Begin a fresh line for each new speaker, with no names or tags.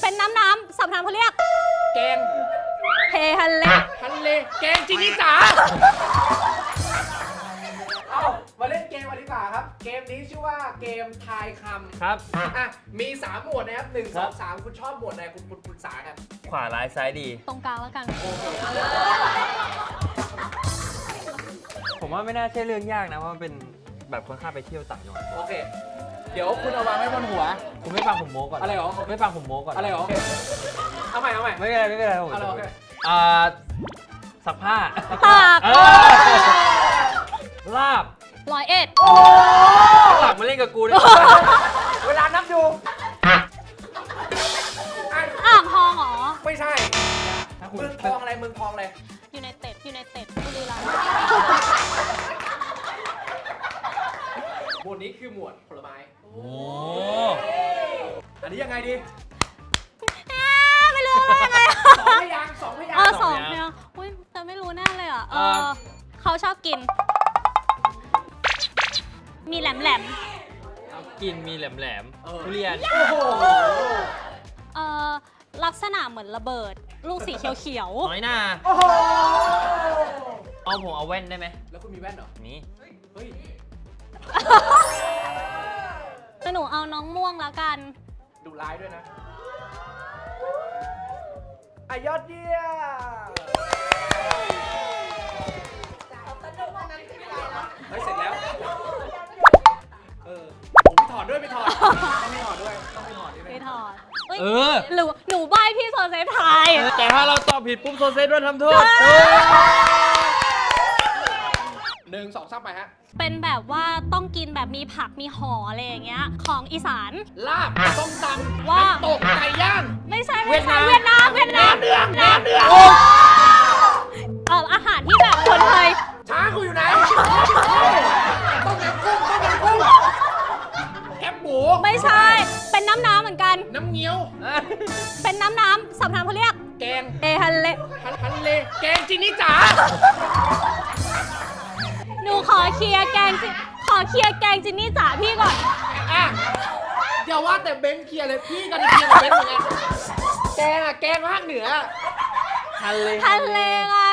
เป็นน้ำสัมพันธ์เขาเรียก
แกง
เฮฮันเล
แกงจินิสาเอามาเล่นเกมกันดีกว่าครับเกมนี้ชื่อว่าเกมทายคำ
ครับ
อ่ะมี3หมวดนะครับ1 2 3คุณชอบหมวดไหนคุณปรึกษากัน
ขวาร้ายซ้ายดี
ตรงกลางแล้วกัน
ผมว่าไม่น่าใช่เรื่องยากนะเพราะมันเป็นแบบคนข้ามไปเที่ยวต่างจังหวัด
โอเคเดี๋ยวคุณเอาวางไว้บนหัว
คุณไม่ฟังผมโม้ก่อน
อะไรหรอ
ไม่ฟังผมโม้ก่อน
อะไรหรอเอาใหม่
ไม่เป็นไรผมสักผ้า
ตาก
ลาบ
101
หลักมาเล่นกับกูด้วย
เวลานับดู
อ่างทองเหรอ
ไม่ใช่เมืองทองอะไร
ยูไนเต็ดบุรีรัมย์
หมวดนี้คือหมวดผลไม้
โอ้
อันนี้ยังไงดี
ไม่รู้ว่ายังไง
2 พยางค์2 พยางค์
อุ้ยแต่ไม่รู้แน่เลยอ่ะเขาชอบกินมีแหลม
กินมีแหลมทุเรียน
ลักษณะเหมือนระเบิดลูกสีเขียว
น้อยหน้าผมเอาแว่นได้ไหม
แล้วคุณมีแว่นเหรอ
มี
เฮ้ย
หนูเอาน้องม่วงแล้วกัน
ดูร้ายด้วยนะยอดเยี่ยมเฮ้ยเสร็จแล้วผมไปถอดด้วยต้องไปถอดด้วย
หนูใบพี่โซเซไทย
แต่ถ้าเราตอบผิดปุ๊บโซเซด้วยทำโทษ
1 2 3ไปฮะ
เป็นแบบว่าต้องกินแบบมีผักมีห่ออะไรอย่างเงี้ยของอีสาน
ลาบต้มตำน้ำตกไก่ย่าง
ไม่ใช่เวียดนาม
เดือง
อาหารที่แบบคนไทย
ช้างกูอยู่ไหนต้มยำกุ้งแคบหมู
ไม่ใช่เป็นน้ำเหมือนกัน
น้ำเงี้ยว
เป็นน้ำสัมพันธ์เขาเรียก
แกง
ฮันเล
แกงจินิสา
หนูขอเคลียร์แกงจินนี่จ๋าพี่ก่อน
อย่าว่าแต่เบนเคลียร์เลยพี่กันเคลียร์กับเบนเหมือนกันแกงภาคเหนือ
ทะเลไง